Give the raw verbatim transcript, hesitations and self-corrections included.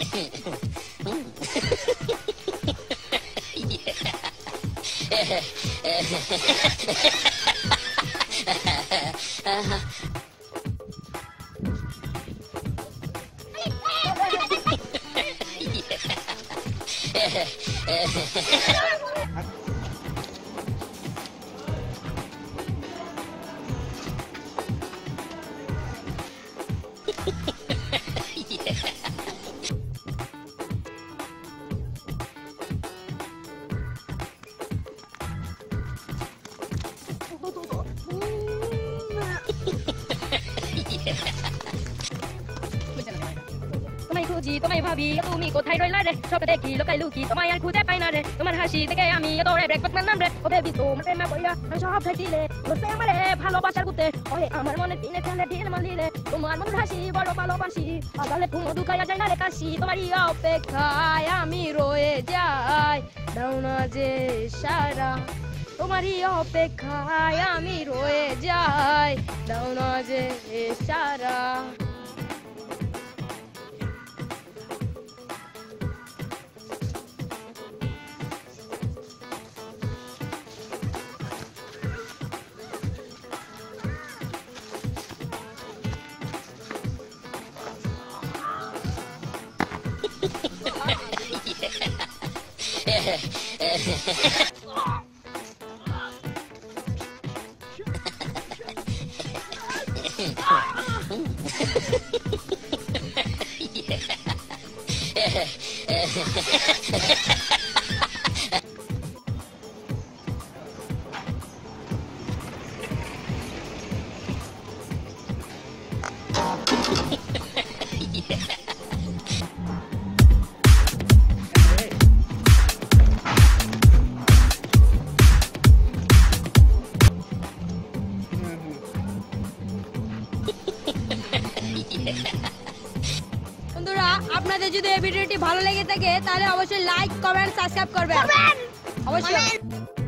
তোমায় খুঁজি তোমায় ভাবি তুমি কোথায় রইলা রে সব দেখি লোকাই লুকি তোমায় আর খুঁজে পাই না রে তোমার হাসি থেকে আমি তোরে ব্রেকফাস্ট নাম রে ও বেবি তোমার প্রেমে পড়িয়া আমি সব ফেটিলে বসে আমারে ভালোবাসার গুতে ওরে আমার মনে দিনে ফেলে ঢিল মালিলে তোমার মন হাসি বড় ভালোবাসি আগালে তুমি দুখাইয়া যায় না রে কাশি তোমারই অপেক্ষায় আমি রয়ে যাই দাও না যে সারা তোমারই অপেক্ষায় আমি রয়ে যাই দাও না যে সারা বন্ধুরা আপনাদের যদি এই ভিডিওটি ভালো লেগে থাকে তাহলে অবশ্যই লাইক কমেন্ট সাবস্ক্রাইব করবেন অবশ্যই।